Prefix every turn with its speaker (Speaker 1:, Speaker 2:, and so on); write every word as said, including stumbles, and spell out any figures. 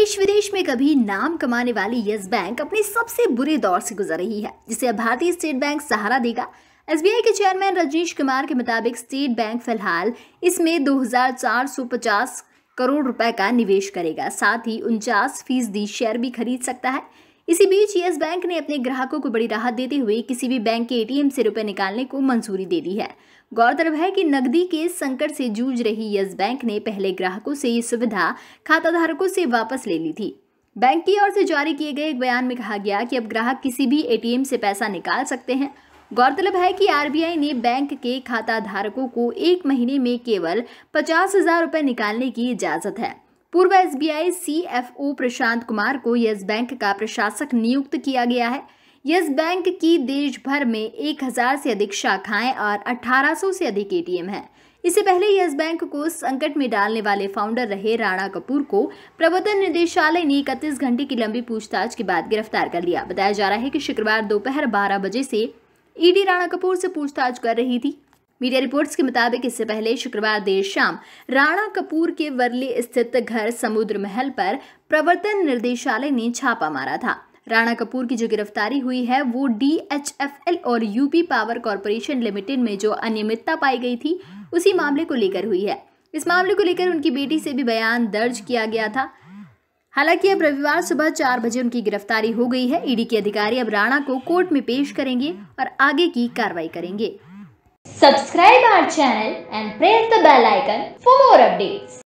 Speaker 1: देश विदेश में कभी नाम कमाने वाली यस बैंक अपने सबसे बुरे दौर से गुजर रही है, जिसे अब भारतीय स्टेट बैंक सहारा देगा। एसबीआई के चेयरमैन रजनीश कुमार के मुताबिक स्टेट बैंक फिलहाल इसमें दो हज़ार चार सौ पचास करोड़ रुपए का निवेश करेगा, साथ ही उनचास फीसदी शेयर भी खरीद सकता है। इसी बीच यस बैंक ने अपने ग्राहकों को बड़ी राहत देते हुए किसी भी बैंक के एटीएम से रुपए निकालने को मंजूरी दे दी है। गौरतलब है कि नकदी के संकट से जूझ रही यस बैंक ने पहले ग्राहकों से ये सुविधा खाताधारकों से वापस ले ली थी। बैंक की ओर से जारी किए गए एक बयान में कहा गया कि अब ग्राहक किसी भी एटीएम से पैसा निकाल सकते हैं। गौरतलब है कि आरबीआई ने बैंक के खाताधारकों को एक महीने में केवल पचास हजार रुपए निकालने की इजाजत है। पूर्व एसबीआई सीएफओ प्रशांत कुमार को यस बैंक का प्रशासक नियुक्त किया गया है। यस बैंक की देश भर में एक हज़ार से अधिक शाखाएं और अठारह सौ से अधिक एटीएम हैं। इससे पहले यस बैंक को संकट में डालने वाले फाउंडर रहे राणा कपूर को प्रवर्तन निदेशालय ने इकतीस घंटे की लंबी पूछताछ के बाद गिरफ्तार कर लिया। बताया जा रहा है कि शुक्रवार दोपहर बारह बजे से ईडी राणा कपूर से पूछताछ कर रही थी। मीडिया रिपोर्ट्स के मुताबिक इससे पहले शुक्रवार देर शाम राणा कपूर के वर्ली स्थित घर समुद्र महल पर प्रवर्तन निर्देशालय ने छापा मारा था। राणा कपूर की जो गिरफ्तारी हुई है वो डीएचएफएल और यूपी पावर कॉरपोरेशन लिमिटेड में जो अनियमितता पाई गई थी उसी मामले को लेकर हुई है। इस मामले को लेकर उनकी बेटी से भी बयान दर्ज किया गया था। हालांकि अब रविवार सुबह चार बजे उनकी गिरफ्तारी हो गई है। ईडी के अधिकारी अब राणा को कोर्ट में पेश करेंगे और आगे की कार्रवाई करेंगे।
Speaker 2: Subscribe our channel and press the bell icon for more updates.